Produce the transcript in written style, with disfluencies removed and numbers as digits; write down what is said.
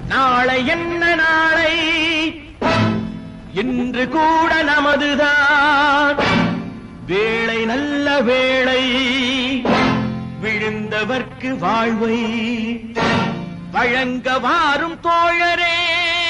நாளை என்ன நாளை இன்று கூட நமதுதான் வேளை நல்ல வேளை விழுந்தவர்க்கு வாழ்வை வழங்க வாரும் தோழரே